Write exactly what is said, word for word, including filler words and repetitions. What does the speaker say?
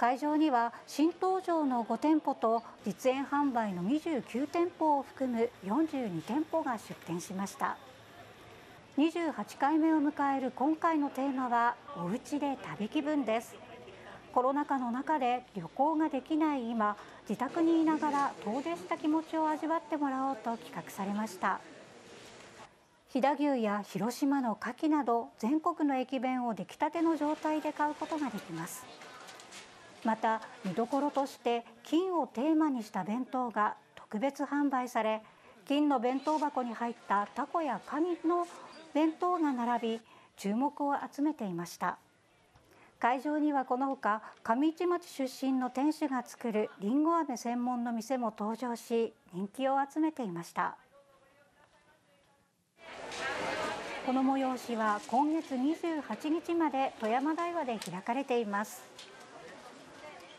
会場には新登場のご店舗と実演販売のにじゅうきゅう店舗を含むよんじゅうに店舗が出店しました。にじゅうはちかいめを迎える今回のテーマはおうちで旅気分です。コロナ禍の中で旅行ができない今、自宅にいながら遠出した気持ちを味わってもらおうと企画されました。飛騨牛や広島の牡蠣など全国の駅弁を出来たての状態で買うことができます。また見どころとして金をテーマにした弁当が特別販売され、金の弁当箱に入ったタコやカニの弁当が並び注目を集めていました。会場にはこのほか上市町出身の店主が作るりんご飴専門の店も登場し、人気を集めていました。この催しは今月にじゅうはちにちまで富山大和で開かれています。